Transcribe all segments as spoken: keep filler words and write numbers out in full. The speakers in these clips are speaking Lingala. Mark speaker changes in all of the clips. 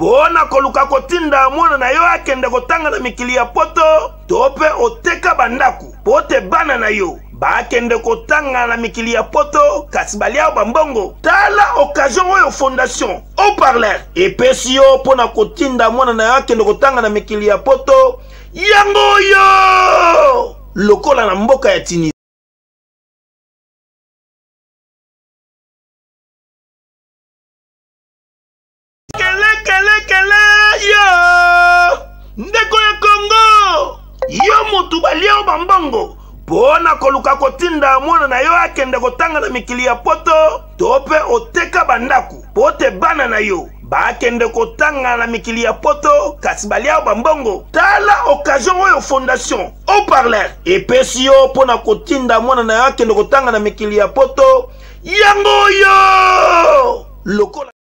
Speaker 1: pona koluka kotinda mwana na yo akende kotanga na mikili ya poto tope oteka bandaku pote bana na yo bakende kotanga na mikili ya poto kasi balia bambongo tala occasion oyo fondation au parler epesi yo pona kotinda mwana na yo akende kotanga na mikili ya poto yango yo lokola na mboka ya Tini ndeko ya Congo yo mutu balia bambongo pona koluka kotinda mwana na yo akende kotanga na mikili ya poto tope oteka bandaku pote bana na yo bakende kotanga na mikili ya poto kasi balia bambongo tala occasion oyo fondation au parler epesi yo pona kotinda mwana na yo akende kotanga na mikili ya poto yango yo lokola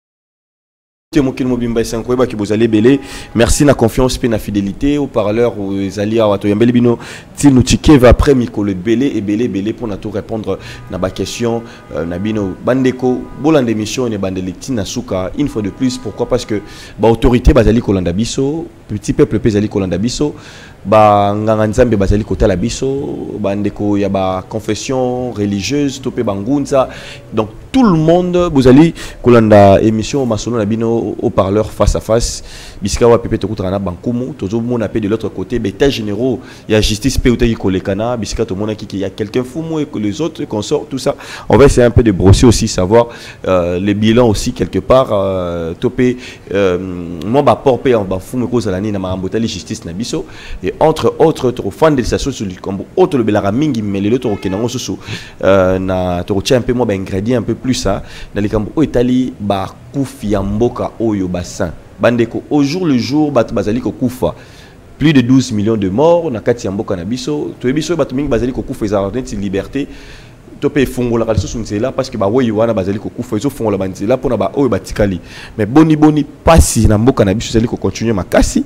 Speaker 2: merci na confiance et na fidélité au parleur aux alliés à Toyambeli Bino Tinutike va après Mikolo belé et belé belé pour tout répondre na ba question na bino bandeko bolan d'émission et bandeliti na suka une fois de plus pourquoi parce que ba autorité bazali kolanda biso petit peuple pezali kolanda biso ba nganga nzambe bazali kotala biso bandeko ya ba confession religieuse topé bangunza donc tout le monde vous allez kolanda émission masono na bino au parleur face à face biska wa pepe tokutana bankumu tozo mona pe de l'autre côté bétail généraux il y a justice pe utai kolekana biska to mona ki y a quelqu'un fou et que les autres consorts tout ça on va essayer un peu de brosser aussi savoir euh, les bilans aussi quelque part euh, topé euh, moi ba porper en ba fou me cause la ni na marambotali justice na biso et entre autres to fan de station sur comme autre le belara mingi mais les autres kenango susu euh, na to tient un peu moi ba ingrédient un peu plus ça dans les cambo o itali ba kufi ya mboka oyo bassin bandeko au jour le jour bat bazali ko kufa plus de douze millions de morts na kati ya mboka na biso to biso bat mingi bazali ko kufa za liberté topé fongola kaliso sunzela parce que ba woyi wana bazali ko kufa iso fongola banzela pona ba oyo batikali mais boni boni pasi na mboka na biso zali ko continuer makasi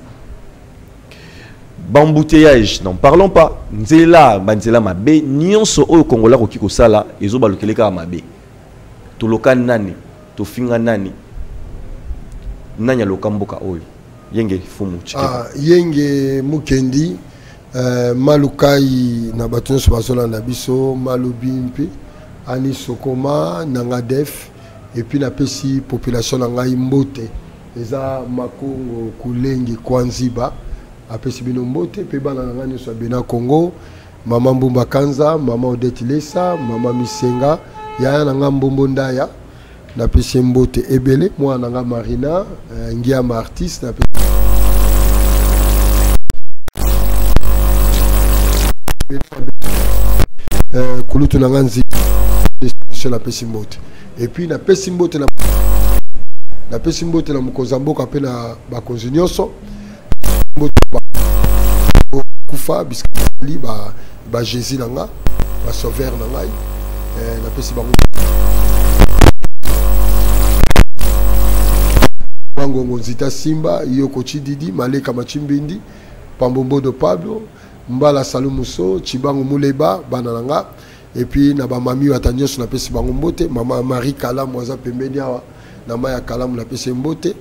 Speaker 2: bambouteillage n'en parlons pas nzela banzela mabe nyonso oyo kongola ko kiko sala ezo balukeleka mabe to loka nani to finga nani nanya loka mboka oyo yenge fumu chike
Speaker 3: ah yenge mukendi euh, malukai na batun sobasola na biso malubimpi ani sokoma nanga def et puis na pesi population na ngai mbote eza makongo kulengi kwanziba apesi bino mbote pe bana na ngani so bena Congo mama Mbumba Kanza mama Odette Lesa mama Misenga ya na ngambombo ndaya na pesi mbote ebele moi na nga Marina uh, ngiama artiste na euh kulutu na nganzi sur la pesi mbote et puis na pesi mbote na na pesi mbote na mukozamboka pe na bakonzi nyonso kufa biskali ba ba Jésus nanga ba sauveur nanga eh na pesi bango bango nzita Simba Yoko Chididi Maleka Machimbindi Pambombo de Pablo Mbala Salumuso Chibango Muleba bana nanga et puis na ba mami watanyoso na pesi bango mbote mama Marie Kala mwaza pembeni awa na maya Kala na pesi mbote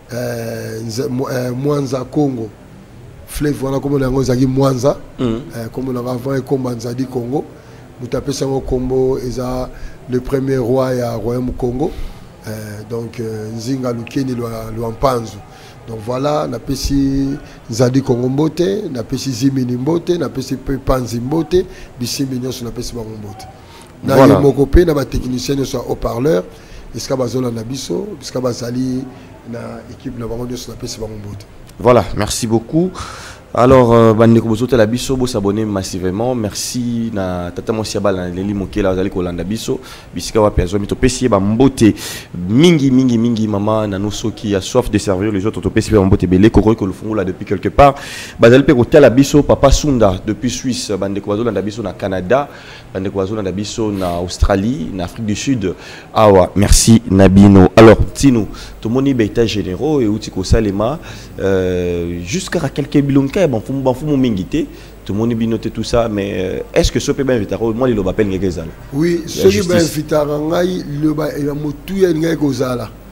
Speaker 3: eh Mwanza Congo Fleuve voilà comme on a ngozaki Mwanza comme on a avant et comme Nzadi Congo mutapé sango Combo eza le premier roi ya royaume Congo euh, donc Nzinga Lukeni lo Mpanzu donc voilà na pesi Nzadi Congo mbote na pesi Zimini mbote na pesi Panzi mbote bisimbi nyonso na pesi bango mbote na voilà. Yo mokopé na ba technicien so haut parleur iska bazola na biso iska bazali na équipe na bango nyonso na pesi bango mbote.
Speaker 2: Voilà, merci beaucoup. Alors, euh, bandeko bozote la biso, bo s'abonner massivement. Merci na tata mosiaba na leli mokela azali kolanda biso. Bisika wa pezo mito pesi ba mbote mingi mingi mingi mama na noso qui a soif de servir les autres to pesi ba mbote belé kokoi ko le font là depuis quelque part. Bazali pe ko tela biso papa Sunda depuis Suisse, bandeko bazolanda biso na Canada, bandeko bazolanda biso na Australie, na Afrique du Sud. Awa, merci Nabino. Alors, tino to moni beta généraux et outi ko salema euh, jusqu'à quelques bilonka bon fou bon fou mingité tout le monde binoté tout ça mais est-ce que ce peut bien inviter moi il l'appelle ngezala
Speaker 3: oui ce qui bien inviter ngai le ba ya motu ya ngai kozala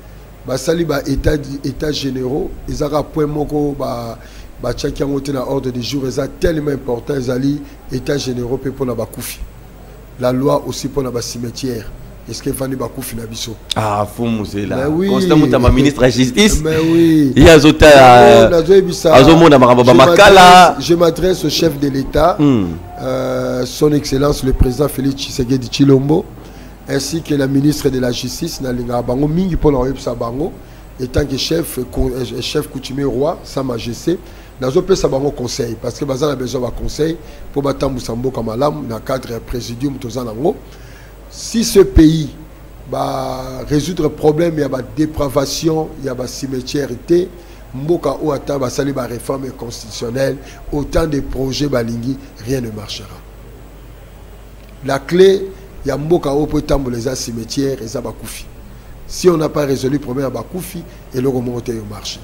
Speaker 3: basali ba état état généraux ezaka point moko ba ba tchaki ngote na ordre du jour eza tellement important ezali état généraux pe pona bakufi la loi aussi pona ba cimetière est-ce que fani bakufi na biso
Speaker 2: ah fou musela
Speaker 3: oui.
Speaker 2: constamment ma ministre de la justice
Speaker 3: mais oui
Speaker 2: il y a zota azomona makamba makala
Speaker 3: je m'adresse au chef de l'état mm. euh, son excellence le président Félix Tshisekedi Tshilombo ainsi que la ministre de la justice Nalinga Bango mingi pour la Bango étant que chef chef coutumier roi sa majesté nazo pesa bango conseil parce que bazana besoin de conseil pour batambu sambo comme malam na cadre présidium tozanango si ce pays va résoudre problème il y a ba dépravation il y a ba cimetière été mboka ou ata ba sali ba réforme constitutionnelle autant de projets balingi rien ne marchera la clé il y a mboka ou peut tamboler les cimetières et ça va koufi. Si on n'a pas résolu le problème à Bakoufi et le remonter au marché.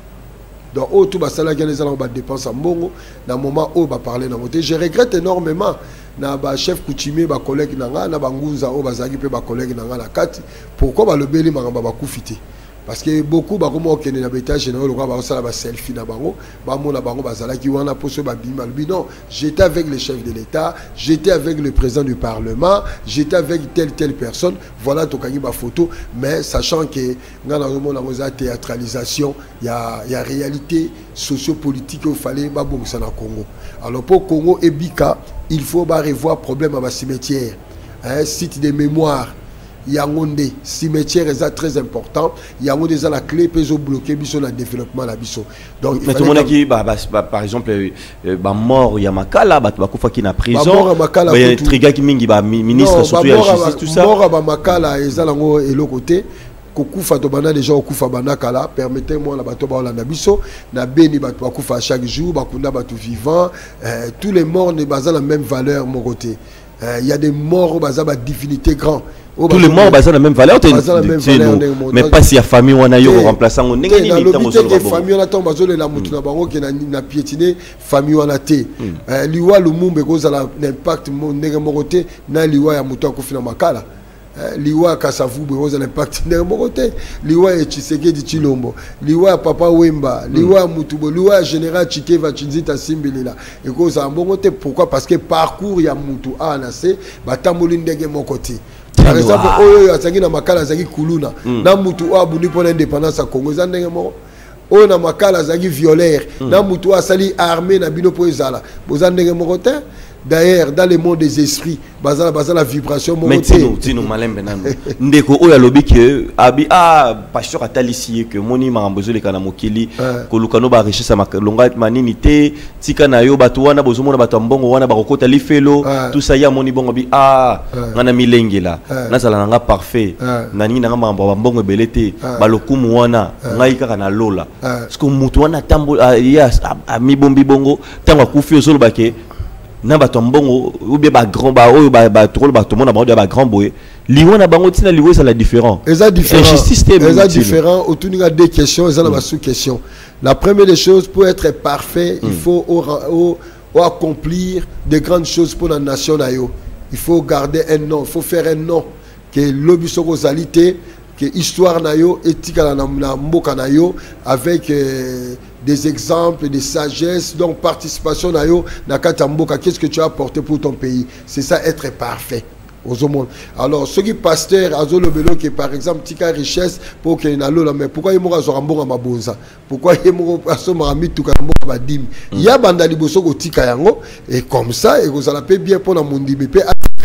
Speaker 3: Donc au tout basala gagner les allons dépenses en bongo dans moment où va parler dans monter. Je regrette énormément na ba chef coutumier ba collègue nanga na banguza o bazaki pe ba collègue nanga na kati pourquoi ba le beli mangamba Bakoufi. Parce que beaucoup ba comme okene na état général ba ba sala ba selfie na bango ba mona bango bazala ki wana poso ba bima non j'étais avec le chef de l'état j'étais avec le président du parlement j'étais avec telle telle personne voilà to kangi ba photo mais sachant que ngana mona ngoza théâtralisation il y a il y a réalité sociopolitique il fallait ba bongisa na Congo alors pour Congo et Bika il faut ba revoir problème à ba cimetière un site de mémoire Yangonde cimetière est très important Yangonde est la clé pour bloquer biso le développement la biso donc
Speaker 2: mais tout le monde qui bah, bah, bah, par exemple bah mort ya makala bah bakufa qui na prison bah triga qui mingi bah ministre surtout la justice tout ça
Speaker 3: mort ba makala ezalango et l'autre côté kokufa to bana déjà okufa banakala permettez-moi la bato ba na biso na beni bato bakufa chaque jour bakunda bato vivant tous les morts ne basent la même valeur mon côté il y a des morts au bazar divinité grand
Speaker 2: tous les morts basent la même valeur mais pas si la famille on a eu remplaçant on n'est ni
Speaker 3: ni famille on attend bazo la mutu na bango qui na piétiner famille on a té liwa lumumbe koza la impact mon ndenge mon côté na liwa ya mutu akufina makala liwa kasavu beroza l'impact ndenge mon côté liwa ya Tshisekedi Tshilombo liwa ya papa Wemba liwa ya mutubo liwa ya général Chikeva Chinzita Simbelela et koza bon côté pourquoi parce que parcours ya mutu a na se batamboli ndenge mon côté par exemple oyo azangi na makala azangi kuluna na mutu abuni pour l'indépendance à Congo zandenge mo oyo na makala azangi violeur na mutu asali armée na bino po ezala bozandenge mo côté d'ailleurs dans le monde des esprits bazala bazala vibration mon
Speaker 2: côté mais tino tino malembe nano ndeko oyo alobi que abi ah pasteur atalisie que moni mambozole kana mokili kolukano ba richesse makalonga manini te tika na yo bato wana bozomona bato mbongo wana bakokota lifelo tout ça ya moni bongo bi ah ngana milengela nazala nanga parfait nani nanga mambo mbongo belete balokumu wana ngai kaka na lola parce que mutu wana tambo ya ami bombi bongo tango akufi osolo bake na bato mbongo ou bien ba grand ba oyo ba ba trop ba tout monde ba ba grand boy liwana bango tina liwo ça la différent
Speaker 3: eza différent eza différent autour de deux questions eza la sous question la première des choses pour être parfait il faut au, au, au accomplir de grandes choses pour la nation nayo il faut garder un nom il faut faire un nom que l'obisoko zalité que histoire nayo éthique na na mboka nayo avec euh, des exemples de sagesse donc participation nayo na kata mboka qu'est-ce que tu as apporté pour ton pays c'est ça être parfait aux monde alors ceux qui pasteur azolo belo qui par exemple tika richesse pour que na lola mais pourquoi yemo azora mbonga mabonza pourquoi yemo asoma mitu ka mboka badim ya banda liboso ko tika yango et comme ça et vous allez payer bien pour na mundi pe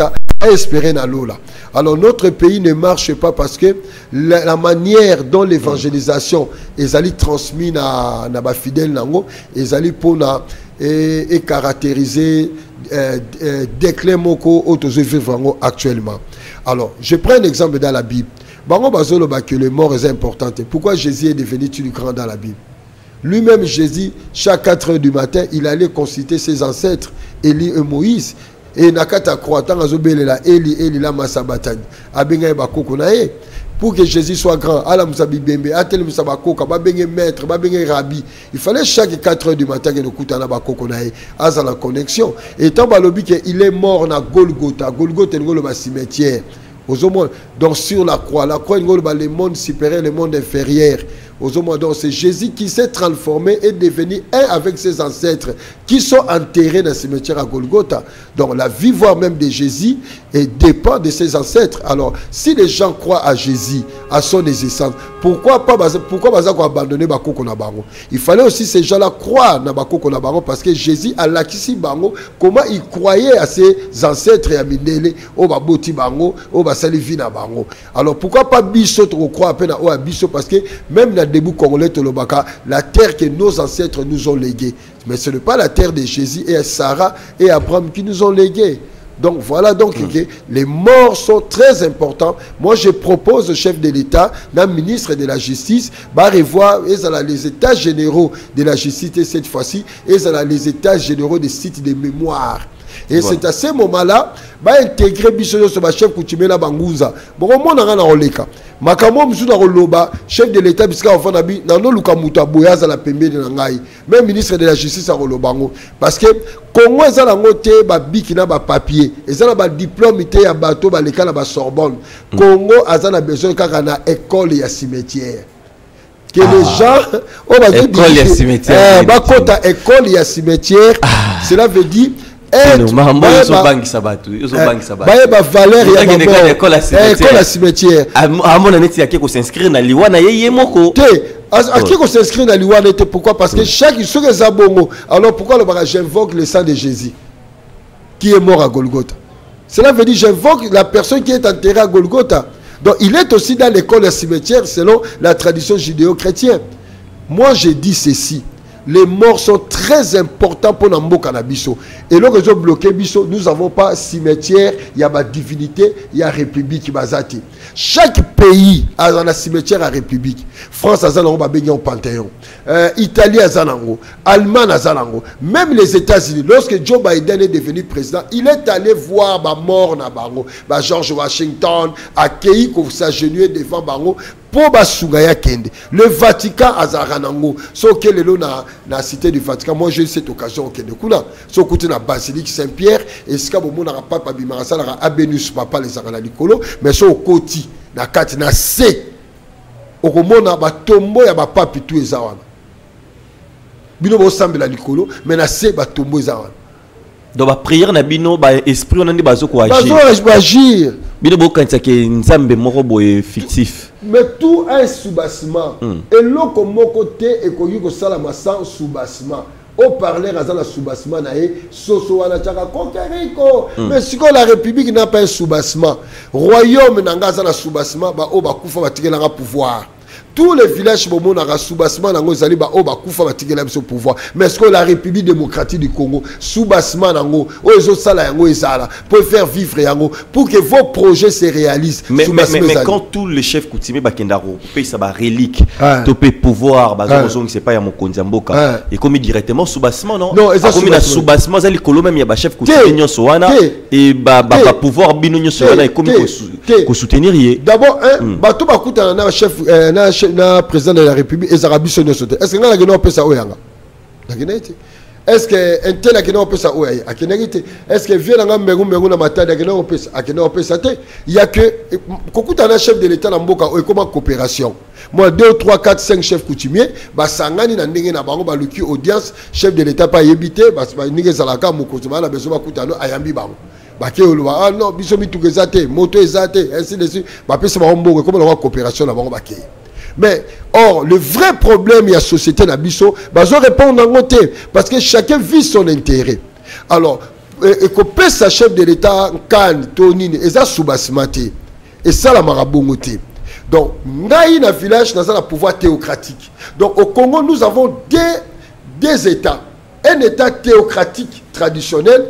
Speaker 3: à espérer na lola. Alors notre pays ne marche pas parce que la, la manière dont l'évangélisation est allée transmise na na ba fidèle nango est allée pour na et, et caractériser euh, euh, déclin moko autosovivre actuellement. Alors je prends un exemple dans la Bible. Bango bazolo ba que le mort est important. Pourquoi Jésus est devenu le grand dans la Bible? Lui-même Jésus chaque quatre heures du matin il allait consulter ses ancêtres Élie et Moïse. Et nakata croatan azobelela Eli Eli la masabatani abenga bakoko na e pour que Jésus soit grand ala musabi bembe atel musabakoko ba benge maître ba benge rabbi il fallait chaque quatre heures du matin que nous kutana bakoko na e asa la connexion et tant balobi que il est mort na Golgotha Golgotha ngolo ba cimetière Donc sur la croix, la croix, le monde supérieur, le monde inférieur. Donc c'est Jésus qui s'est transformé et devenu un avec ses ancêtres qui sont enterrés dans le cimetière à Golgotha. Donc la vie, voire même de Jésus, et dépend de ses ancêtres. Alors si les gens croient à Jésus, à son existence, pourquoi pas pourquoi abandonner Bakoko Nabango? Il fallait aussi ces gens-là croire dans Bakoko Nabango parce que Jésus a l'acquis Bango, comment il croyait à ses ancêtres et à Mindele, au Baboti Bango, au Basalivi Nabango. Alors pourquoi pas Bisso to croire à peine à Bisso parce que même dans début congolais Tolobaka, la terre que nos ancêtres nous ont léguée. Mais ce n'est pas la terre de Jésus et Sarah et Abraham qui nous ont légué. Donc voilà donc mmh. que les morts sont très importants. Moi je propose au chef de l'État, le ministre de la Justice, va revoir les états généraux de la justice et cette fois-ci, et les états généraux des sites de mémoire. Et voilà. C'est à ce moment-là, va intégrer Bissolo sur chef Koutimela Banguza. Bon, on a un oleka. Makamo mzuna roloba chef de l'État biska enfant nabi nano lukamuta boyaza la pembe de ngai. Même ministre de la Justice a rolobango parce que Congo ezala ngote ba biki na ba papier, ezala ba diplôme te ya bato ba leka na ba Sorbonne. Mm. Congo azana besoin kaka na école ya cimetière. Que ah. les gens oh ba école ya cimetière. Eh ba kota école ya cimetière, ah. Cela veut dire valeur à cimetière. À mon avis, il y a qui s'inscrire dans l'Iwana. À qui s'inscrire dans l'Iwana? Pourquoi? Parce que chaque chose est bon. Alors pourquoi j'invoque le sang de Jésus qui est mort à Golgotha? Cela veut dire j'invoque la personne qui est enterrée à Golgotha. Donc il est aussi dans l'école à cimetière selon la tradition judéo-chrétienne. Moi je dis ceci. Les morts sont très importants pour Nambo Canabiso. Et là, ils ont bloqué Biso. Nous n'avons pas cimetière, il y a ma divinité, il y a République Bazati. Chaque pays a un cimetière à République. France a un Panthéon. Euh, Italie a un Allemagne a un Même les États-Unis, lorsque Joe Biden est devenu président, il est allé voir ma mort na bango. Bah George Washington a accueilli pour s'agenouiller devant bango. Pour Basugaya Kende. Le Vatican a Zaranango. Sauf que le na la cité du Vatican, moi j'ai eu cette occasion au Kende Kuna. Sauf que la basilique Saint-Pierre, et ce qu'il y a papa Bimarasa, la Abenus papa les Aranalikolo, mais sur au côté, na kati na C. Au Romona, ba tombo ya ba papi tout les awana. Bino bo sambela likolo, mais na C ba tombo les awana.
Speaker 2: Donc la prière na bino ba esprit on a dit bazo ko agir.
Speaker 3: Bazo agir.
Speaker 2: Bino bo kanisa ke nzambe moko boye fictif.
Speaker 3: Mais tout un soubassement. Mm. Et l'autre côté est connu que ça la sans soubassement. Au parler à la soubassement nae soso wana chaka kokeriko. Mais si la République n'a pas un soubassement, royaume n'anga la soubassement ba o ba kufa ba tigela pouvoir. Tous les villages Momo na soubassement nango zali ba o ba kufa ba tigela biso pouvoir. Mais est-ce que la République démocratique du Congo soubassement nango o ezo sala yango ezala pour faire vivre yango pour que vos projets se réalisent.
Speaker 2: Mais mais, mais, mais quand tous les chefs coutumiers bakendaro paye ça ba relique, to paye pouvoir ba zozong c'est pas ya mokonzi mboka et comme directement soubassement non.
Speaker 3: Non,
Speaker 2: comme na soubassement zali kolo même ya ba chef coutumier nyonso wana et ba ba pouvoir bino nyonso wana et comme ko soutenir yé.
Speaker 3: D'abord un bato bakuta na chef na na président de la République et Zarabi Sonyo Sote. Est-ce que nga ngeno pesa oyanga? Nakinete. Est-ce que un tel ngeno pesa oyaya? Akinete. Est-ce que vieux nga mbengu mbengu na matadi ngeno pesa? Akeno pesa te. Il y a que kokuta na chef de l'état na mboka o comment coopération. Moi deux trois quatre cinq chefs coutumiers ba sangani na ndenge na bango ba luki audience chef de l'état pas yebité ba ninge zalaka mokozi ba na beso ba kutano ayambi bango. Baké oloba ah non biso mitugezate moto ezate ainsi de suite ba pesa ba mbongo comme la coopération na bango baké. Mais, or, le vrai problème, il y a la société Nabiso, bah, je réponds en côté, parce que chacun vit son intérêt. Alors, et que sa chef de l'État, Khan, Tonine, et ça, sous-bassimate, et ça, la marabongote. Donc, naï na village, nous avons un pouvoir théocratique. Donc, au Congo, nous avons des, des États. Un État théocratique traditionnel,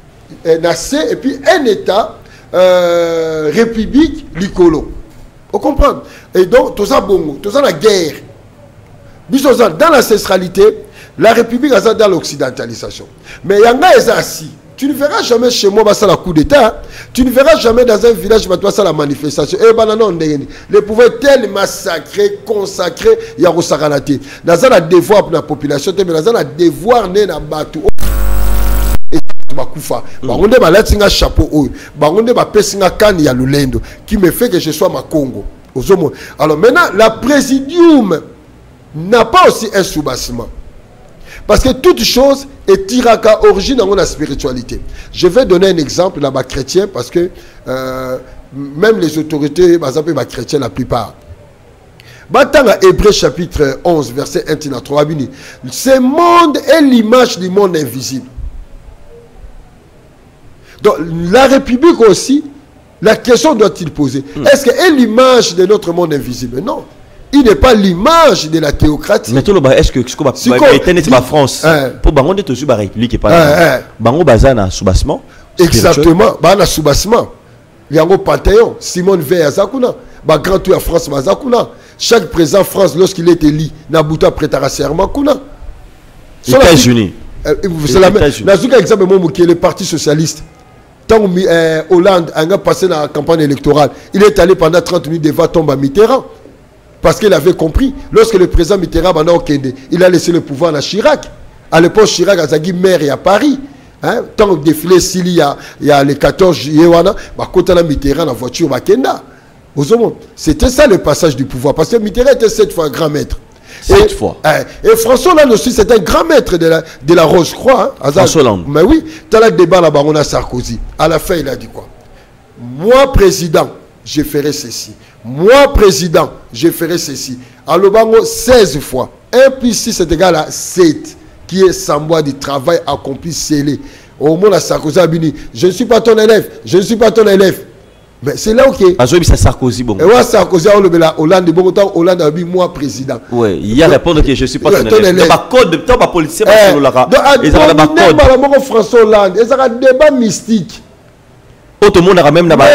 Speaker 3: et puis un État euh, république, l'Icolo. Vous comprenez? Et donc, tout ça, bon, tout ça, la guerre. Dans l'ancestralité, la République est dans l'occidentalisation. Mais il y en a assis. Tu ne verras jamais chez moi, ça la coup d'État. Tu ne verras jamais dans un village, ça la manifestation. Et ben non, le pouvoir est tellement massacré, consacré, il y a Dans un devoir pour la population, mais dans un devoir né dans le bateau. bakufa bango nde balati nga chapeau oyo bango nde bapesi nga kani ya lulendo qui me fait que je sois ma Congo. Alors maintenant la présidium n'a pas aussi un soubassement parce que toute chose est tiraka origine dans la spiritualité. Je vais donner un exemple là-bas chrétien parce que euh, même les autorités basape ba chrétiens la plupart. Batanga Hébreux chapitre onze verset un à trois. Ce monde est l'image du monde invisible. Donc la République aussi, la question doit-il poser, mm. est-ce qu'elle est l'image de notre monde invisible? Non. Il n'est pas l'image de la théocratie.
Speaker 2: Mais tout le est-ce que ce qu'on va la France pour Bango de la République et pas Bango Bazana soubassement.
Speaker 3: Exactement. Bana soubassement. Yango Panthéon, Simone Veil Azakuna, ba grand tour à France Mazakuna. Chaque président France lorsqu'il est élu, Nabuta prêtera serment kuna.
Speaker 2: États-Unis.
Speaker 3: C'est la même. Nazuka exemple mon qui est le Parti socialiste. Tant euh, Hollande a passé dans la campagne électorale, il est allé pendant trente minutes devant tomber à Mitterrand. Parce qu'il avait compris, lorsque le président Mitterrand il a laissé le pouvoir à Chirac. À l'époque, Chirac a dit maire à Paris. Hein? Tant que défilé Sili, il y a le quatorze juillet, quand la Mitterrand la voiture Makenda. C'était ça le passage du pouvoir. Parce que Mitterrand était sept fois grand maître.
Speaker 2: Sept fois.
Speaker 3: Et François Hollande aussi, c'est un grand maître de la, de la Rose-Croix. Hein?
Speaker 2: François Hollande.
Speaker 3: Mais oui, tu as le débat là-bas, on a Sarkozy. À la fin, il a dit quoi? Moi, président, je ferai ceci. Moi, président, je ferai ceci. À Lobango, seize fois. un plus six, c'est égal à sept. Qui est sans moi du travail accompli scellé. Au moins, la Sarkozy a dit, je ne suis pas ton élève. Je ne suis pas ton élève. Mais c'est là où qui est.
Speaker 2: C'est Sarkozy, bon.
Speaker 3: Et moi, Sarkozy a dit, Hollande, bon temps, Hollande a dit, moi, président.
Speaker 2: Oui, il y a répondre que je ne suis pas ton élève. Il y a un code de temps, ma politicien,
Speaker 3: parce
Speaker 2: que là.
Speaker 3: Ils ont un François Hollande. Ils ont un débat mystique.
Speaker 2: Tout le monde a même dans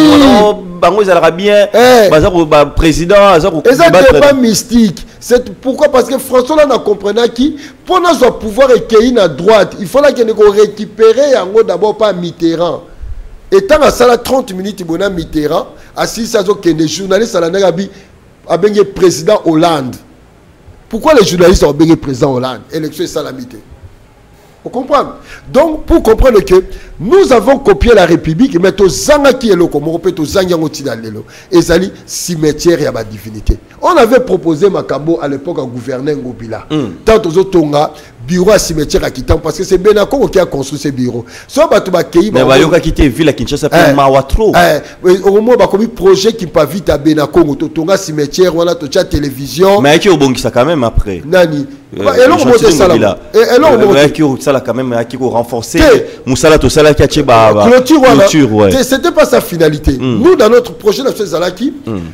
Speaker 2: Bango ils allaient bien le président
Speaker 3: et ça n'est pas mystique. C'est pourquoi? Parce que François Hollande a compris qui pour notre pouvoir et à droite il faut qu'il récupérer d'abord pas Mitterrand et tant à ça trente minutes il a Mitterrand assis à des journalistes à la Nabi a bien président Hollande. Pourquoi les journalistes ont bien président Hollande? Élection et salamité. Vous comprenez? Donc, pour comprendre que nous avons copié la République, mais tout zanga qui est le comme tout zanga lelo et zali cimetière et ma divinité. On avait proposé Makambo à l'époque au gouverneur Ngobila. Tant aux autres bureau à cimetière à Kitam parce que c'est Benako qui a construit ces bureaux. Soit batu ba kei
Speaker 2: ba mais ba quitté ville à Kinshasa pour Mawatro.
Speaker 3: Eh, au moins ba comme projet qui pas vite à Benako to tonga cimetière wala to cha télévision.
Speaker 2: Mais qui au bon qui ça quand même après.
Speaker 3: Nani. Et là on monte ça là. Et là on monte
Speaker 2: qui ça là quand même qui renforcer Moussala to sala qui ba
Speaker 3: clôture voilà. C'était pas sa finalité. Nous dans notre projet de Zalaki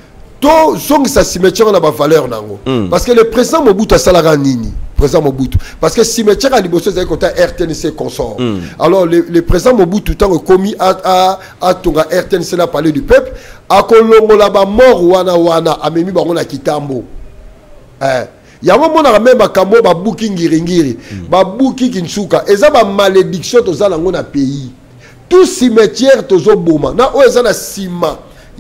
Speaker 3: to zong sa cimetière on a ba valeur nango. Parce que le président Mobutu Salara Nini président Mobutu parce que cimetière à Liboso c'est côté R T N C consort. Mm. Alors le, le président Mobutu tant commis à à à tonga R T N C la parler du peuple à Kolongo la ba mort wana wana amemi bango na Kitambo. Eh ya mo na même ba kambo ba buki ngiringiri ba buki kinsuka eza ba malédiction to za nango na pays. Tout cimetière tozo boma na o eza na sima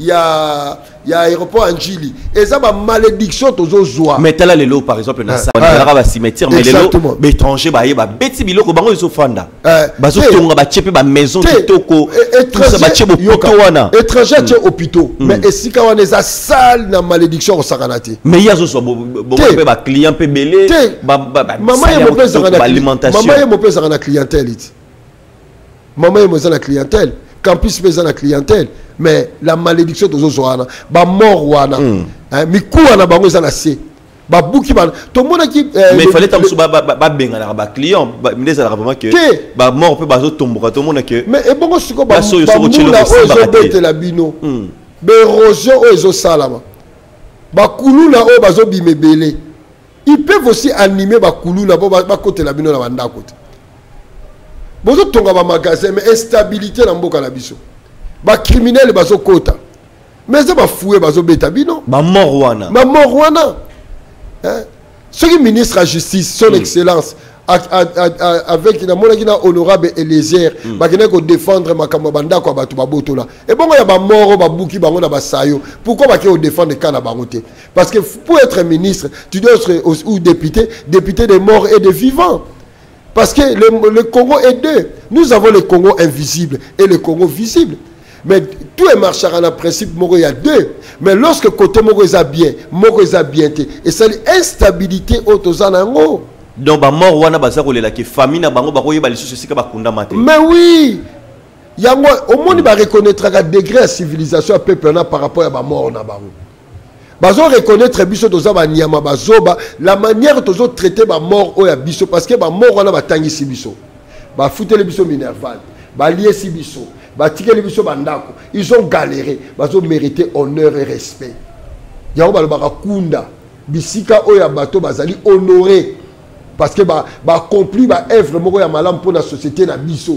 Speaker 3: ya ya aéroport Anjili et ça va malédiction toujours joie
Speaker 2: mais tel les lots par exemple na ça on va cimetière mais les lots étrangers ba yeba beti biloko bango zo fanda bazo tonga ba chepe ba maison kitoko tout ça ba chebo poto wana
Speaker 3: étranger che hôpitaux mais esika wana za salle na malédiction au sakanati
Speaker 2: mais ya zo so bo pe ba client pe belé ba
Speaker 3: maman ya mo pesa na alimentation maman ya mo pesa na clientèle maman ya mo pesa na clientèle campus pesa na clientèle mais la malédiction de Zozoana, ba mort wana, hein, miku wana bango za na se, ba buki ba, tout le monde qui.
Speaker 2: Mais il fallait tant que ba ba ba benga na ba client, mais les alors vraiment que ba mort peut bazo tomber, tout le monde que.
Speaker 3: Mais et bongo siko ba ba mula ozo bete la bino, be rojo ozo salama, ba kuluna o bazo bimebele, ils peuvent aussi animer ba kuluna ba ba côté la bino na banda côté. Bozo tonga ba magasin mais instabilité na mboka na biso. Ba criminel bazo kota mais ça ba foué bazo beta bino
Speaker 2: ba mort wana
Speaker 3: ba mort wana hein ce qui ministre à justice son mm. excellence a, a, a, avec na mona kina honorable Eliezer mm. ba kina ko défendre makambo banda ko batu ba botola et bon ya ba mort ba buki bango na ba sayo pourquoi ba ko défendre kana bangote parce que pour être ministre tu dois être ou député député des morts et des vivants Parce que le, le Congo est deux. Nous avons le Congo invisible et le Congo visible. Mais tout est marché en principe, il y a deux. Mais lorsque côté Moko est bien, Moko est bien, et c'est l'instabilité autosanango.
Speaker 2: Donc, bah mort wana baza kolela ke famille na bango bakoye ba lisusu sika bakunda mate.
Speaker 3: Mais oui, yango au monde ba reconnaître un degré de civilisation à peuple par rapport à ba mort na bango. Bazo reconnaître biso toza ba nyama bazoba la manière tozo traiter ba mort o ya biso parce que ba mort wana batangi si biso. Ba foutele biso minerval, ba lié si biso, ba tikeli biso bandako. Ils ont galéré, bazo mérité honneur et respect. Yango ba ba kunda bisika o ya bato bazali honoré. Parce que bah bah accompli bah œuvre moko ya malam pour la société na biso.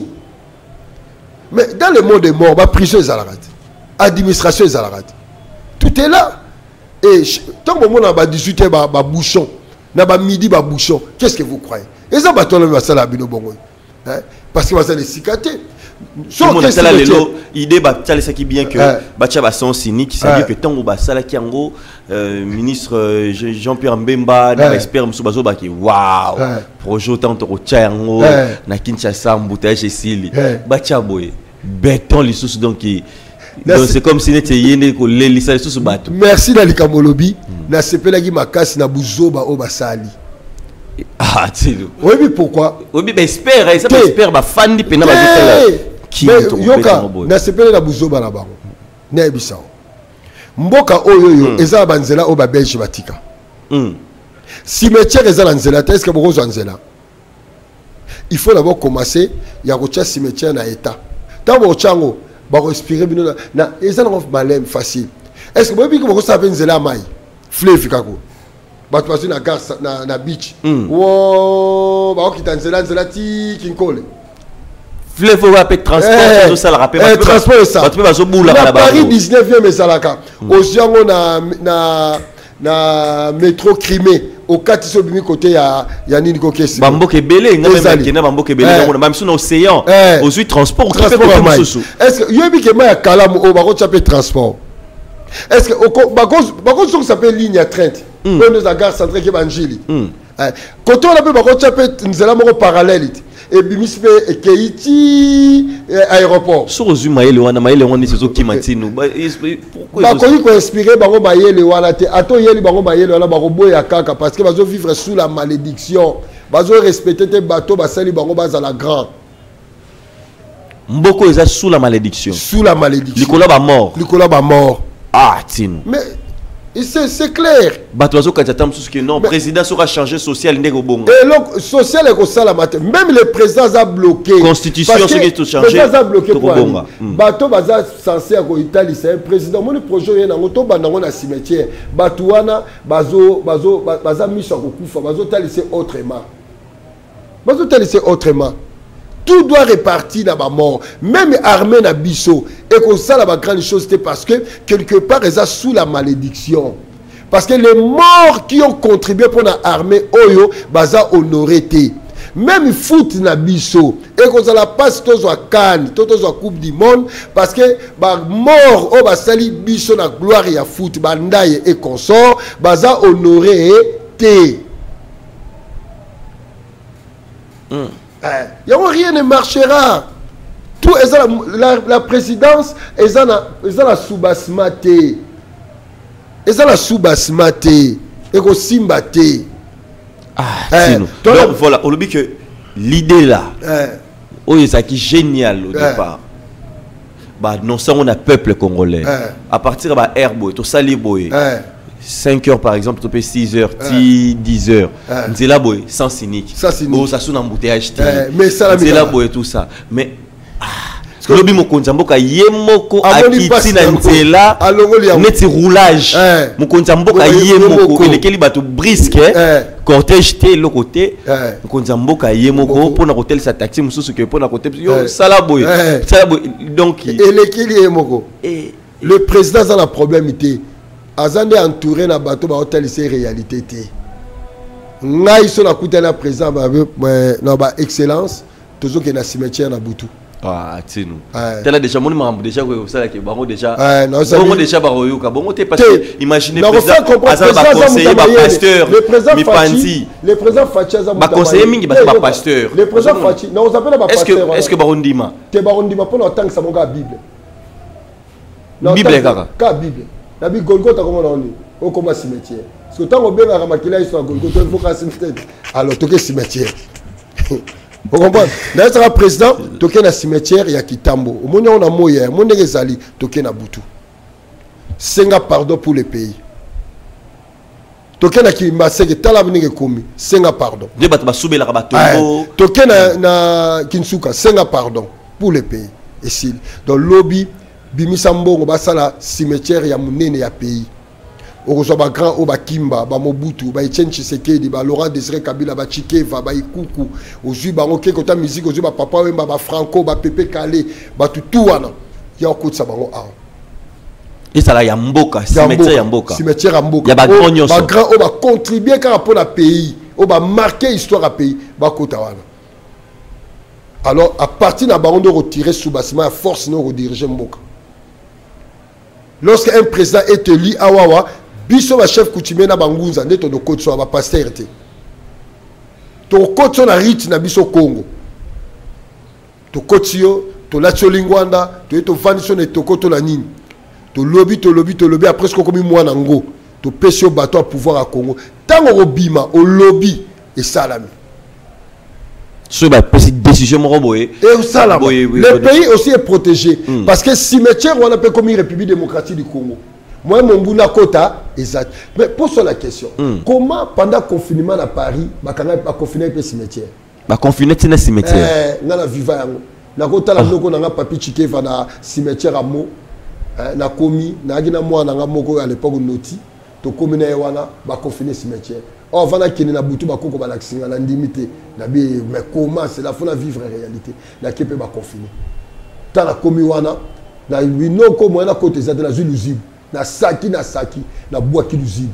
Speaker 3: Mais dans le monde des morts, bah prison les alarat, administration les alarat. Tout est là. Et tant que moment bah dix-huit heures bah bah bouchon, na bah midi bah bouchon. Qu'est-ce que vous croyez? Et ça bah toi le ça la bino bongo. Hein? Parce que bah ça les cicater.
Speaker 2: Sur le ça lelo idée bah ça les qui bien que bah ça bah son cynique, c'est dire que tant bah ça la qui en gros ministre Jean-Pierre Mbemba na expert msubazo ba ki waouh projet tant to tchango na Kinshasa embouteillage et sili ba tia boy béton les sous donc donc c'est comme si n'était yene ko les lisa sous bateau. Merci
Speaker 3: Dali Kamolobi na sepela ki makasi na buzoba o basali.
Speaker 2: Ah, tu
Speaker 3: oui, mais pourquoi?
Speaker 2: Oui, mais espère, ça espère, ma fan di pena bazotela.
Speaker 3: Qui yoka, na sepele na buzoba na bango. Na ebisa. Mboka oyo yo, eza banzela o ba belge batika. Hmm. Cimetière eza nzela, est-ce que boko nzela? Il faut d'abord commencer, ya ko tia cimetière na état. Tabo chango, ba respirer bino na eza na malem facile. Est-ce que bobi ko boko sape nzela mai? Fleuve kako. Bato basu na gare na na beach. Wo ba okita nzela nzela ti kinkole.
Speaker 2: Fleuve va peut transport ça la rappelle
Speaker 3: transport ça.
Speaker 2: Bato bazo boula
Speaker 3: na Paris dix-neuvième ezalaka. Oziango na na na métro Crimée au quatre so bimi côté ya ya nini ko kesi.
Speaker 2: Bamboke belé nga même kena bamboke belé na même sur océan. Aujourd'hui transport
Speaker 3: transport est-ce que yobi ke ma ya kalamu o ba ko chaper transport. Est-ce que ba ko ba ko ça s'appelle ligne à train. On nous a gare centrale qui Banjili. Quand on a peu par contre nous allons au parallèle et bimispe et Keiti aéroport.
Speaker 2: Sur aux humains le wana maile wana c'est qui matinu.
Speaker 3: Pourquoi ba ko ko inspirer bango maile wana te ato yeli bango maile wana ba ko boya kaka parce que bazo vivre sous la malédiction. Bazo respecter tes bateaux ba sali bango ba za la grand.
Speaker 2: Mboko eza sous la malédiction.
Speaker 3: Sous la malédiction.
Speaker 2: Nicolas ba mort.
Speaker 3: Nicolas ba mort.
Speaker 2: Ah tinu.
Speaker 3: Mais c'est clair.
Speaker 2: Batozo Katatam sous que non, le président sera changé social ndeko bongo.
Speaker 3: Et donc social est ça la matin. Même le président a bloqué.
Speaker 2: Constitution ce qui est tout changé.
Speaker 3: Le président a bloqué pour bonga. Bato baza censé ko Italie c'est un président. Mon projet est na ngoto bandango na cimetière. Batouana bazo bazo baza mis ko kufa bazo tali c'est autrement. Bazo tali c'est autrement. Tout doit répartir dans ma mort. Même armée na biso. Et comme ça, la grande chose, c'était parce que quelque part, ils sont sous la malédiction. Parce que les morts qui ont contribué pour l'armée, Oyo, baza honoré. Même foot na biso. Et comme ça, la passe tous à Cannes, tous à Coupe du Monde. Parce que, bah, mort, oh, bah, sali biso na gloire et à foot, bandaye et consort, baza honoré té. Hmm. Il n'y a rien ne marchera. Tout est la, la, la présidence est la sous-basmate. Est la sous-basmate. Et qu'on simbate.
Speaker 2: Ah, eh, donc la... voilà, on oublie que l'idée là, eh. oh, c'est qui génial au eh. départ. Bah, non, ça on a peuple congolais. Eh. À partir de Herbo, tout ça les boy. cinq heures par exemple, tu peux six heures, dix heures. C'est là, boy, sans cynique.
Speaker 3: Ça cynique.
Speaker 2: Ça sonne embouteillage.
Speaker 3: Mais ça,
Speaker 2: c'est là, boy, tout ça. Mais, lobi mokonza mboka yemoko akiti na nzela neti roulage mokonza mboka yemoko elekeli bato brisque cortège te le côté mokonza mboka yemoko pona hotel sa taxi mususu ke pona côté yo sala boy sala boy donc
Speaker 3: elekeli yemoko le président a un problème té azande entouré na bato ba hotel c'est réalité té ngai so na kuta na président ba na ba excellence toujours que na cimetière na butu.
Speaker 2: Ah, tu sais nous.
Speaker 3: Ouais.
Speaker 2: Tu as déjà mon membre déjà que ça là qui bon déjà.
Speaker 3: Ouais, non, ça
Speaker 2: bon
Speaker 3: dit-
Speaker 2: déjà baroyoka. Bon t'es parce
Speaker 3: T'es-
Speaker 2: que imaginez
Speaker 3: Non,
Speaker 2: président
Speaker 3: on fait comprendre,
Speaker 2: Azam ba
Speaker 3: président
Speaker 2: conseiller ba
Speaker 3: Zamoutamayele,
Speaker 2: pasteur
Speaker 3: le président
Speaker 2: mi
Speaker 3: Fachi,
Speaker 2: panti.
Speaker 3: le président Fachi Azam
Speaker 2: Ba conseiller mingi ba
Speaker 3: Eh,
Speaker 2: ba
Speaker 3: yo,
Speaker 2: pasteur.
Speaker 3: le président Fachi, non, on s'appelle pas
Speaker 2: Est-ce
Speaker 3: pasteur.
Speaker 2: que
Speaker 3: voilà.
Speaker 2: est-ce que barondima
Speaker 3: Te barondima pour nous tant que ça mon gars Bible.
Speaker 2: Bible,
Speaker 3: tant que-
Speaker 2: kaka.
Speaker 3: Ka Bible. La Bible Golgotha comment on dit? Au comme cimetière. Parce que tant qu'on bien ramakila histoire Golgotha il faut qu'un cimetière. Alors toquer cimetière. Vous comprenez? D'ailleurs ça va président toquer na cimetière il y a Kitambo. Au moment on a moyen, mon nezali toquer na Butu. Senga pardon pour le pays. Toquer na Kimbaseke tala binenge komi. Senga pardon.
Speaker 2: de ba ba soubela ba tombo.
Speaker 3: Toquer na na Kinsuka senga pardon pour le pays. Et si dans lobby bimisa mbongo basala cimetière ya munene ya pays. Okozwa ba grand o ba Kimba ba Mobutu ba Etienne Tshisekedi ba Laurent Désiré Kabila ba Chikeva ba Ikuku ozwi bango ke kota musique ozwi ba Papa Wemba ba Franco ba Pepe Kale ba tutu wana ya okutsa bango awa.
Speaker 2: Et ça là ya mboka cimetière ya mboka.
Speaker 3: Cimetière ya mboka.
Speaker 2: Ya ba grand nyonso.
Speaker 3: Ba grand o ba contribuer car pour la pays o ba marquer histoire à pays ba kota wana. Alors à partir na bango de retirer sous bâtiment à force no rediriger mboka. Lorsque un président est élu à Wawa, biso ba chef coutumier na bangunza ndeto do kotso ba pasteur te. To kotso na rite na biso Congo. To kotio, to latio lingwanda, to to vaniso ne to koto la nini. To lobby to lobby to lobby après ce qu'on mwana ngo. To pesio bateau à pouvoir à Congo. Tango robima au lobby et salami.
Speaker 2: Ce ba décision mo boye.
Speaker 3: Et au salam. Le pays aussi est protégé mm. parce que cimetière on appelle comme une République démocratique du Congo. Moi, mon bouna kota, exact. Mais pose la question. Mm. Comment, pendant le confinement à Paris, on a confiné le cimetière?
Speaker 2: On confiné le cimetière.
Speaker 3: On a vécu. On a kota la moko na papi chike va na cimetière à Mo. Na komi, na gina mo na moko à l'époque noti. To komi na wana, ba confiné cimetière. Or, on va kini na butu ba koko ba laksinga na ndimité. Na bi mais comment c'est la faut vivre en réalité. Na kepe ba confiné. Ta la komi wana, na wino ko mo na côté za de la zuluzibu. Na saki na saki na boaki l'usine.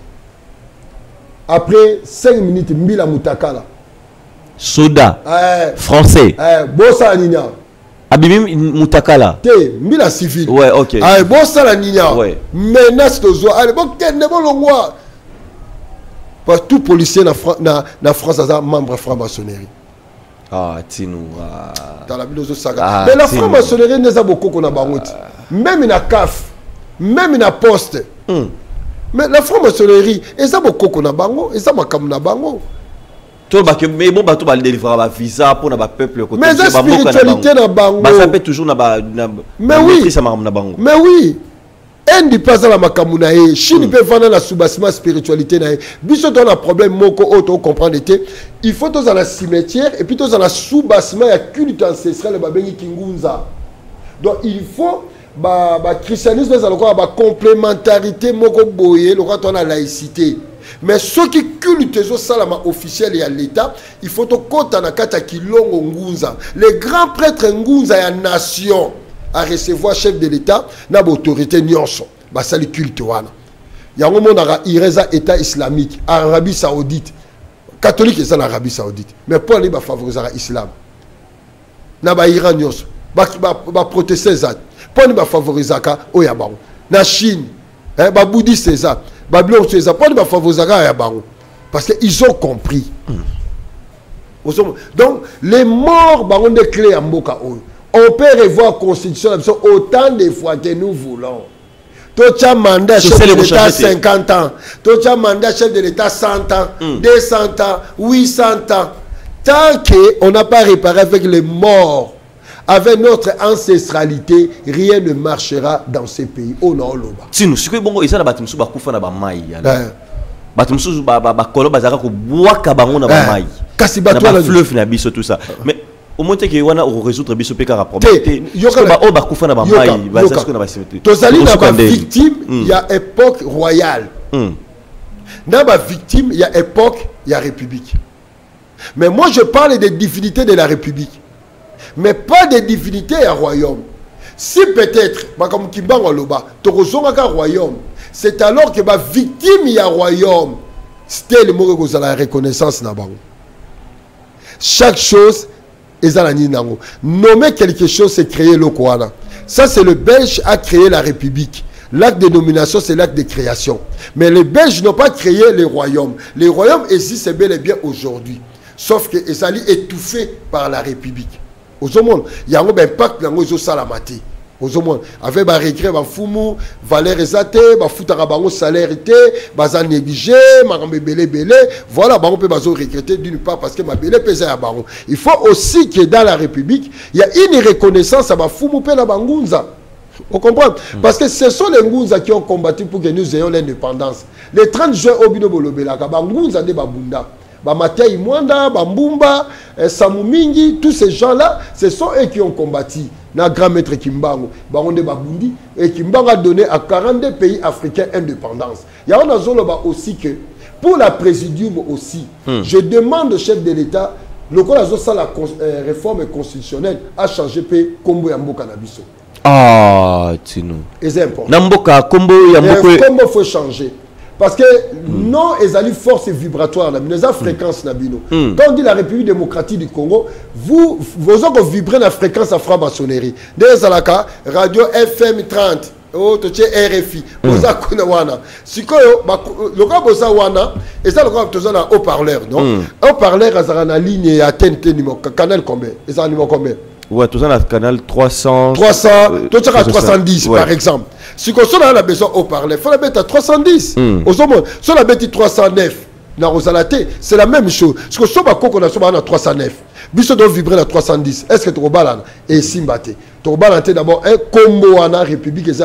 Speaker 3: Après cinq minutes mbila mutakala
Speaker 2: soda
Speaker 3: eh,
Speaker 2: français
Speaker 3: eh bossa ninya
Speaker 2: abimi mutakala
Speaker 3: te mbila civil
Speaker 2: ouais OK
Speaker 3: eh bossa la ninya
Speaker 2: ouais
Speaker 3: menace tozo allez bon kende bolongwa parce tout policier na na na France a membre franc-maçonnerie.
Speaker 2: Ah tinu ah
Speaker 3: dans la bilozo saga ah, mais la franc-maçonnerie neza bokoko na bangoti même na C A F même na poste mm. mais la franc-maçonnerie eza bokoko na bango eza makamu na bango
Speaker 2: to ba que mais bon bato ba délivrer ba visa pour na ba peuple côté
Speaker 3: mais la spiritualité na bango
Speaker 2: ba ça peut toujours na ba
Speaker 3: mais oui
Speaker 2: ça na bango
Speaker 3: mais oui un di pas la makamu na e Chine peut vendre la sous-bassement spiritualité na e biso to na problème moko auto comprendre était il faut tous dans la cimetière et puis tous dans la sous-bassement ya culte ancestral ba bengi kingunza donc il faut ba ba christianisme ça encore ba complémentarité moko boye le quand on a laïcité mais ceux qui cultent zo salama officiel et à l'état il faut to kota na kata kilongo ngunza les grands prêtres ngunza ya nation à recevoir chef de l'état na autorité nyonso ba sali culte wana yango monaka ireza état islamique Arabie Saoudite catholique et ça l'Arabie Saoudite mais pour aller ba favoriser l'islam na ba Iran nyonso ba ba protester ça pour ne pas favoriser oya bango na Chine hein ba bouddhiste c'est ça ba blanc c'est ça pour ne pas favoriser oya bango parce que ils ont compris mm. Donc les morts bango de clé en mboka oyo on peut revoir la constitution autant de fois que nous voulons. Tu as mandat chef de l'État cinquante ans, tu as mandat chef de l'État cent ans, mm. deux cents ans, huit cents ans. Tant qu'on n'a pas réparé avec les morts, avec notre ancestralité, rien ne marchera dans ces pays. Oh non, Loba.
Speaker 2: Si nous, si nous avons ça, nous avons tout ça. Mais au moins que wana o résoudre biso pe kara problème te ba o ba kufa na ba mai ba ça ce qu'on a basimete
Speaker 3: tozali na ba victime il y a époque royale na ba victime il y a époque il y a république mais moi je parle des divinités de la république mais pas des divinités à royaume si peut-être ba comme kimbango loba tokozonga ka royaume c'est alors que ba victime il y a royaume c'était le mot que vous avez la reconnaissance na bango chaque chose ezalani nango. Nommer quelque chose, c'est créer le Kouana. Ça, c'est le Belge a créé la République. L'acte de nomination, c'est l'acte de création. Mais les Belges n'ont pas créé les royaumes. Les royaumes existent bel et bien aujourd'hui. Sauf que ezali étouffé par la République. Aux hommes, il y a un impact dans les salamati. Aux hommes, avec un regret, un foumou, valeur exate, un foutara bango salaire été, bazan négligé, marambe belé belé. Voilà, bango peut bazo regretter d'une part parce que ma belé pèse à baron. Il faut aussi que dans la République, il y a une reconnaissance à ma foumou pe la bangunza. Vous comprenez? Parce que ce sont les Ngunza qui ont combattu pour que nous ayons l'indépendance. Les trente juin au Bino Bolobelaka, Bangunza de Babunda. Bamatia Imwanda, Bambumba, Samou Mingi, tous ces gens-là, ce sont eux qui ont combattu. Na grand maître Kimbango, Baron de Babundi, et Kimbango a donné à quarante-deux pays africains indépendance. Il y a un aussi que, pour la présidium aussi, hmm. je demande au chef de l'État, le cas de la euh, réforme constitutionnelle a changé P. Kombo Yambo Cannabiso.
Speaker 2: Ah, c'est nous.
Speaker 3: Et c'est important.
Speaker 2: Namboka, Kombo Yambo.
Speaker 3: Le combo faut changer. Parce que mm. non, ils ont une force vibratoire, ils ont fréquence. Mm. Quand on dit la République démocratique du Congo, vous, vous avez vibré la fréquence à franc-maçonnerie. Des alaka, radio F M trente, oh, tu es R F I, vous avez connu wana. Si quoi, le gars bossa wana, et ça le gars tu as un haut-parleur, non? Haut-parleur, ils ont une ligne à T N T numéro, canal combien? Ils ont un numéro combien?
Speaker 2: Ouais, tout ça dans le canal trois cents.
Speaker 3: trois cents, euh, tout ça à trois cent dix ouais. Par exemple. Si on a besoin de parler, il faut la mettre à trois cent dix. Mm. Si on a mis trois cent neuf, c'est la même chose. Si on a à trois cent neuf, si on doit vibrer à trois cent dix, est-ce que tu as et Simbate? Tu as d'abord un combo en République et ça,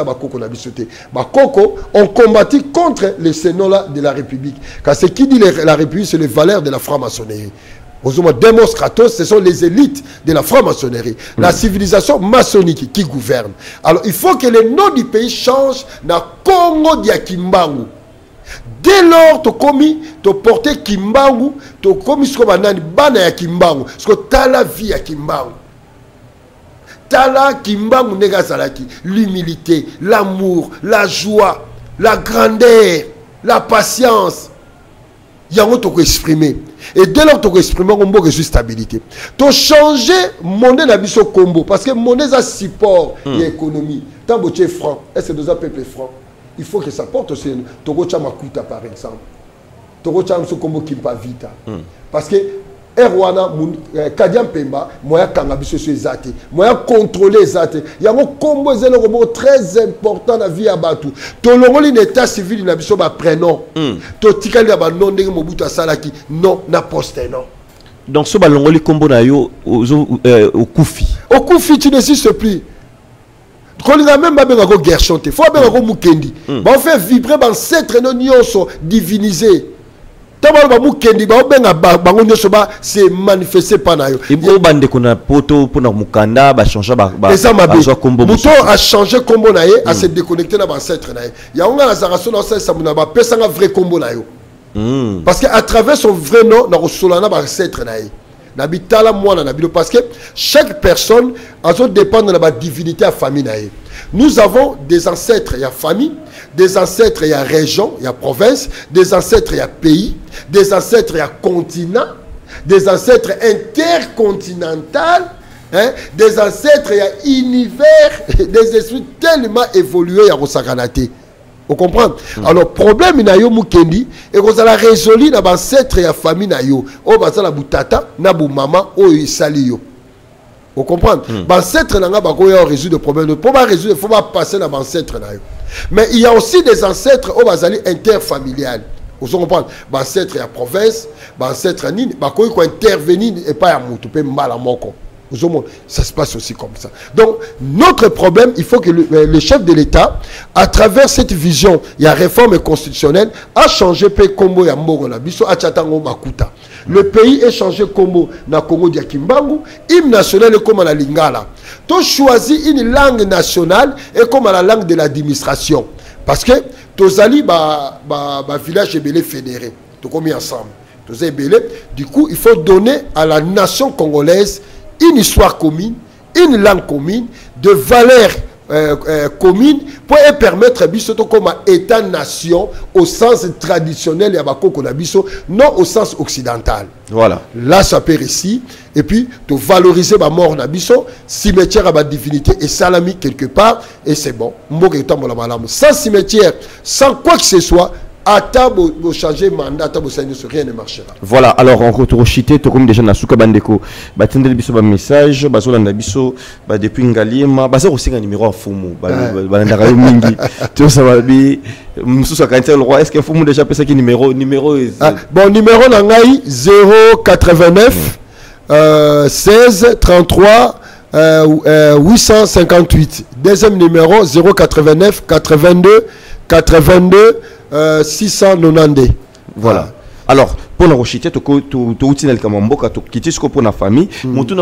Speaker 3: on combattit contre les sénats de la République. Car ce qui dit la République, c'est les valeurs de la franc-maçonnerie. Demos Kratos, ce sont les élites de la franc-maçonnerie, mmh. la civilisation maçonnique qui gouverne. Alors il faut que le nom du pays change dans Congo dia Kimbangu. Dès lors, tu as commis, tu as porté Kimbangu, tu as commis ce qu'on a dit, bana ya Kimbangu, parce que tu as la vie à Kimbangu. Tu as la Kimbangu negazalaki, l'humilité, l'amour, la joie, la grandeur, la patience. Il y a un autre qui exprimer. Et dès lors que tu exprimes, on peut résoudre stabilité. Tu changes monnaie dans combo parce que monnaie a support et économie. Tant que tu es franc, est-ce que tu as peuple franc? Il faut que ça porte aussi. Tu as Makuta par exemple. Tu as un combo qui pas vite. Parce que Erwana, Kadian Pemba, moi Kangabiso sur Zate, moi contrôler Zate. Il y a un combo très important dans la vie à Batou. Tu as un état civil dans Biso ba prénom. Tu as un nom de Mobutu Salaki, non, na poste non.
Speaker 2: Donc ce balongoli combo na yo au Koufi. Au
Speaker 3: Koufi tu n'existes plus. Quand on a même pas besoin de guerre chanter, faut pas besoin de Mukendi. On fait vibrer dans cette réunion divinisée. C'est manifesté par nayo.
Speaker 2: Et bon bande qu'on a poto pour nos mukanda ba changer ba ba
Speaker 3: combo. Muto a changé combo naye a se déconnecter na ba ancêtre naye. Ya on a la zaration dans ça muna ba pesa nga vrai combo nayo. Parce que à travers son vrai nom na rosolana ba ancêtre naye. Na bitala mwana na bilo parce que chaque personne a son dépendre de la divinité à famille naye. Nous avons des ancêtres, il y a famille, des ancêtres, il y a région, il y a province, des ancêtres, il y a pays, des ancêtres, il y a continent, des ancêtres intercontinentaux, hein, des ancêtres, il y a univers, des esprits tellement évolués, il y a Rosaganate. Vous comprenez? Mm. Alors, problème, il y a Mukendi, et vous allez résoudre dans l'ancêtre et la famille, oh, bah, ça, la boutata, na bou maman, oh, il sali yo. Vous comprenez? L'ancêtre n'a pas résoudre le problème. Pour résoudre, il faut pas passer dans l'ancêtre. Mais il y a aussi des ancêtres au basali interfamilial. Vous comprenez? L'ancêtre est à province, l'ancêtre nini, bah quoi qu'on intervenir et pas à moutou, peut mal à moko. Ça se passe aussi comme ça. Donc, notre problème, il faut que le, le chef de l'État, à travers cette vision, il y a réforme constitutionnelle, a changé pe Kombo ya Mbogo na biso a Tchatango Makuta. Le pays est changé Kombo na Congo dia Kimbangu, hymne national est comme la Lingala. Tu choisis une langue nationale et comme la langue de l'administration. Parce que tu as ba ba ba village ebélé fédéré. Tu as mis ensemble. Tu as ebélé. Du coup, il faut donner à la nation congolaise une histoire commune, une langue commune, de valeurs euh, euh, commune pour permettre biso comme état nation au sens traditionnel ya bakoko na biso, non au sens occidental.
Speaker 2: Voilà.
Speaker 3: Là ça peut ici et puis de valoriser ma mort na biso, cimetière à ma divinité et salami quelque part et c'est bon. Mboka etambola malamu. Sans cimetière, sans quoi que ce soit, à table vous changer mandat, à table vous rien ne marchera.
Speaker 2: Voilà, alors on retrouve chité tout comme déjà na suka bandeko. Ba tendel biso ba message, ba zola na biso ba depuis Ngaliema, ba ça aussi un numéro en fumu, ba ba ndaka mingi. Tu ça va bi mususu akantel le roi, est-ce que fumu déjà pesa ki numéro numéro
Speaker 3: ah, bon numéro na ngai zéro quatre-vingt-neuf euh, seize trente-trois euh, euh, huit cent cinquante-huit. Deuxième numéro zéro quatre-vingt-neuf quatre-vingt-deux quatre-vingt-deux Euh, six cent quatre-vingt-dix.
Speaker 2: Voilà. Ah. Alors, pour la rochite, tu as dit que tu as pour la famille. Mon tour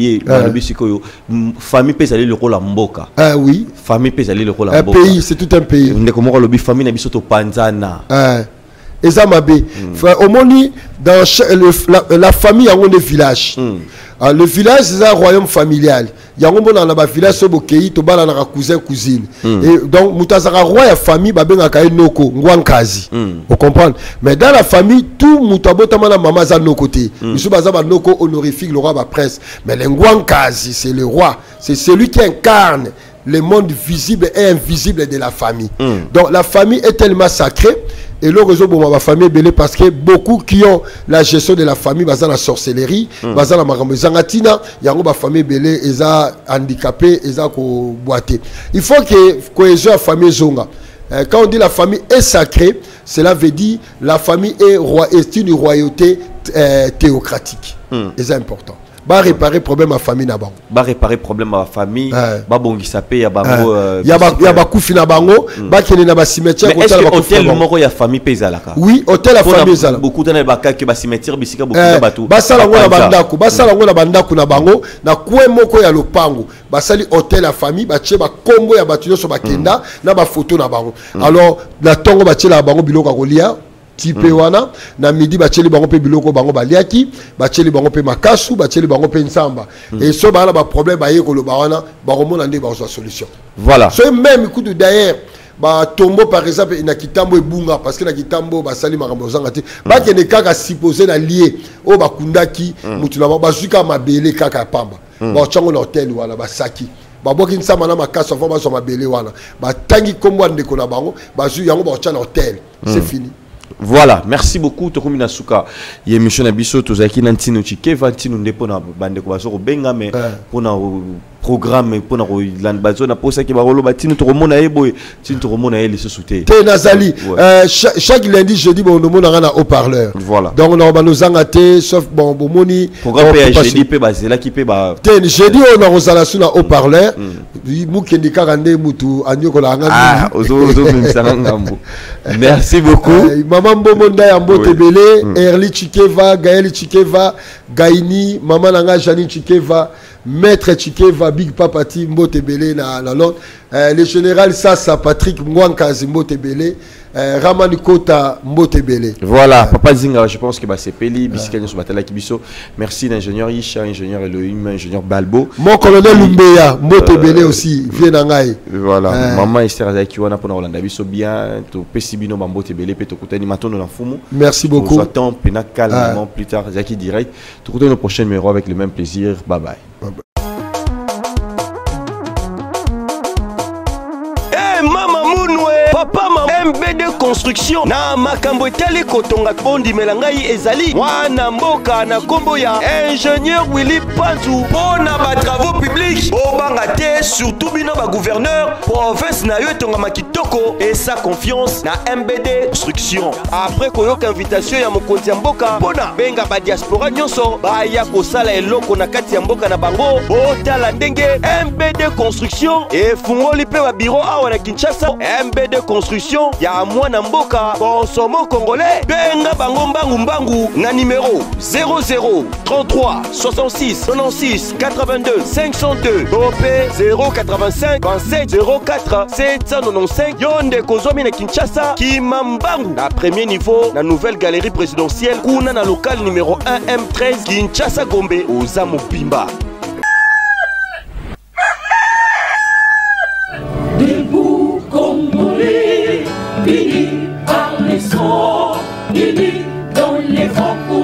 Speaker 2: n'a famille peut aller le rôle à Mboka.
Speaker 3: Ah oui.
Speaker 2: Famille peut aller le rôle à
Speaker 3: Mboka. Un pays, c'est tout un pays.
Speaker 2: On est comme le famille n'a pas panzana.
Speaker 3: Ah. Et ça m'a dit. Au moins, dans la, la famille, il y a des villages. Mm. Ah, le village, c'est un royaume familial. Il y a un village sur le pays, tu as un cousin, cousine. Mm. Et donc, Moutazara roi et famille, il y a un noko, ngwankazi. Vous comprenez? Mais dans la famille, tout Moutabotama la maman a nos côtés. Il y a un noko honorifique, le roi va presse. Mais le ngwankazi, c'est le roi. C'est celui qui incarne le monde visible et invisible de la famille. Mm. Donc, la famille est tellement sacrée. Et le réseau pour ma famille belé parce que beaucoup qui ont la gestion de la famille basée la sorcellerie, mm. basée la maramezangatina, il y a une famille belé, ils ont handicapé, ils ont boité. Il faut que cohésion la famille zonga. Quand on dit la famille est sacrée, cela veut dire la famille est, roi, est une royauté euh, théocratique. Mm. C'est important. Ba réparer problème à famille na bango.
Speaker 2: Ba réparer problème à famille. Ba bongi sapé ya bango.
Speaker 3: Ya ba ya ba kufi na bango. Ba kene na ba cimetière
Speaker 2: ko tala ba kufi. Hôtel moko ya famille pezalaka.
Speaker 3: Oui, hôtel la famille ezala.
Speaker 2: Beaucoup tana ba ka ke ba cimetière bisika beaucoup na batu.
Speaker 3: Ba sala ngona bandako, ba sala ngona bandako na bango na kwe moko ya lopango. Ba sali hôtel la famille ba tie ba kombo ya batu nyoso ba kenda na ba photo na bango. Alors la tongo ba tie la bango biloko kolia. Type wana na midi bacheli bango pe biloko bango baliaki bacheli bango pe makasu bacheli bango pe nsamba et so ba ba problème ba yeko lo ba wana ba romona ndé ba solution.
Speaker 2: Voilà.
Speaker 3: So même coup de d'ailleurs ba tombo par exemple na kitambo ebunga parce que na kitambo ba sali makambo zangati ba ke ne kaka supposé na lié o ba kundaki mutu na ba zuka mabele kaka pamba ba chango na hotel wala ba saki ba boki nsamba na makasu avant ba so mabele wana ba tangi kombo ndeko na bango ba zu yango ba chana hotel c'est fini.
Speaker 2: Voilà, merci beaucoup Tokomi Nasuka. Il y a émission Nabiso Tozaki Nantino Chike Vantino Ndepo na bande ko baso benga mais pour na programme pour na land bazo na posa ki barolo batino to remona ebo tin to remona ele se souté.
Speaker 3: Té Nazali chaque lundi jeudi bon no mona na haut-parleur.
Speaker 2: Voilà.
Speaker 3: Donc on va nous engater sauf bon bon moni
Speaker 2: programme jeudi pe bazela ki pe ba
Speaker 3: Té jeudi on a rozala suna haut-parleur. Mu kendi karande mutu anyoko la ngam.
Speaker 2: Ah ozo ozo mimsanga ngambo. Merci beaucoup.
Speaker 3: Maman Bomonda ya Mbote Belé, Erli Chikeva, Gaël Chikeva, Gaini, Maman Nanga Jani Chikeva, Maître Chikeva, Big Papati Mbote Belé na la l'autre. Le général Sassa Patrick Mwankazi Mbote Belé, Raman Kota Mbote Belé.
Speaker 2: Voilà, Papa Zinga, je pense que c'est Peli, Bisikanya Soubatala Kibiso. Merci l'ingénieur Isha, ingénieur Elohim, ingénieur Balbo.
Speaker 3: Mon colonel Lumbeya, Mbote Belé aussi, vient d'Angaï.
Speaker 2: Voilà, Maman Esther Azakiwana pour Rolanda Biso bien, to Pesibino Mbote Belé, Peto Koutani Matono Lanfumu.
Speaker 3: Merci beaucoup.
Speaker 2: On s'attend Pena calmement plus tard, Zaki direct. Tout le prochain numéro avec le même plaisir. Bye bye. Bye bye.
Speaker 1: Mama Mounoué, papa mama M B D construction na makambo etali kotonga bondi melangai ezali mwana mboka na kombo ya ingénieur Willy Panzu pona ba travaux publics obanga te surtout bino ba gouverneur province na yo etonga makitoko et sa confiance na M B D construction après koyoka invitation ya mokonzi ya mboka pona benga ba diaspora nyonso ba ya kosala eloko na kati ya mboka na bango botala ndenge M B D construction et fungoli pe ba bureau awa na Kinshasa. M B D construction ya mwana mboka consomo congolais benga bango mbangu mbangu na numéro zéro zéro trente-trois soixante-six quatre-vingt-six quatre-vingt-deux cinq cent deux topé zéro quatre-vingt-cinq vingt-sept zéro quatre sept cent quatre-vingt-quinze yonde kozomi na Kinshasa Kimambangu na premier niveau na nouvelle galerie présidentielle kuna na local numéro un M treize Kinshasa Gombe Oza Mobimba.
Speaker 4: moku